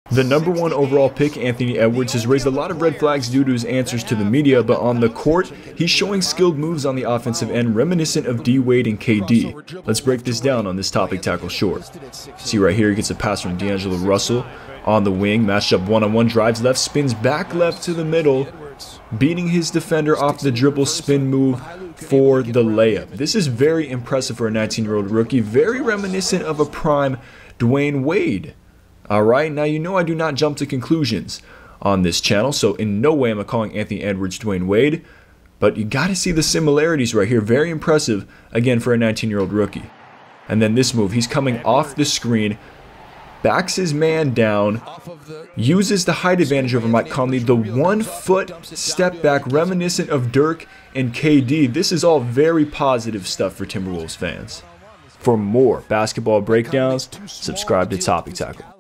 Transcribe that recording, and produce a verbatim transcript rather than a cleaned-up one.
The number one overall pick, Anthony Edwards, has raised a lot of red flags due to his answers to the media, but on the court, he's showing skilled moves on the offensive end reminiscent of D Wade and K D. Let's break this down on this topic tackle short. See right here, he gets a pass from D'Angelo Russell on the wing, matched up one-on-one, drives left, spins back left to the middle, beating his defender off the dribble spin move for the layup. This is very impressive for a nineteen-year-old rookie, very reminiscent of a prime Dwayne Wade. Alright, now you know I do not jump to conclusions on this channel, so in no way am I calling Anthony Edwards Dwayne Wade, but you got to see the similarities right here. Very impressive, again, for a nineteen-year-old rookie. And then this move, he's coming off the screen, backs his man down, uses the height advantage over Mike Conley, the one-foot step back reminiscent of Dirk and K D. This is all very positive stuff for Timberwolves fans. For more basketball breakdowns, subscribe to Topic Tackle.